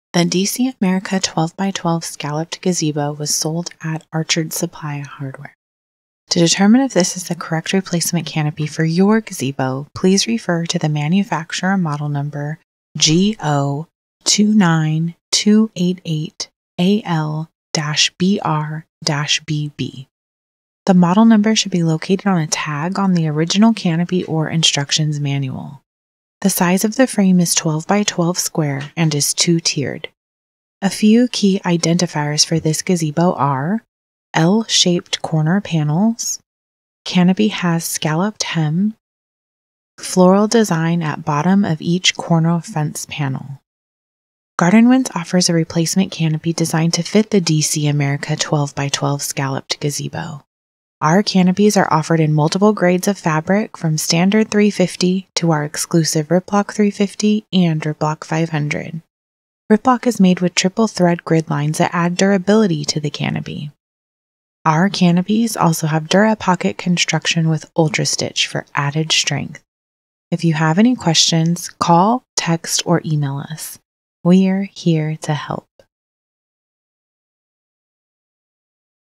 The DC America 12x12 scalloped gazebo was sold at Archard Supply Hardware. To determine if this is the correct replacement canopy for your gazebo, please refer to the manufacturer model number GO29288AL-BR-BB. The model number should be located on a tag on the original canopy or instructions manual. The size of the frame is 12x12 square and is two-tiered. A few key identifiers for this gazebo are L-shaped corner panels, canopy has scalloped hem, floral design at bottom of each corner fence panel. Garden Winds offers a replacement canopy designed to fit the DC America 12x12 scalloped gazebo. Our canopies are offered in multiple grades of fabric from standard 350 to our exclusive Ripblock 350 and Ripblock 500. Ripblock is made with triple thread grid lines that add durability to the canopy. Our canopies also have DuraPocket construction with Ultra Stitch for added strength. If you have any questions, call, text, or email us. We're here to help.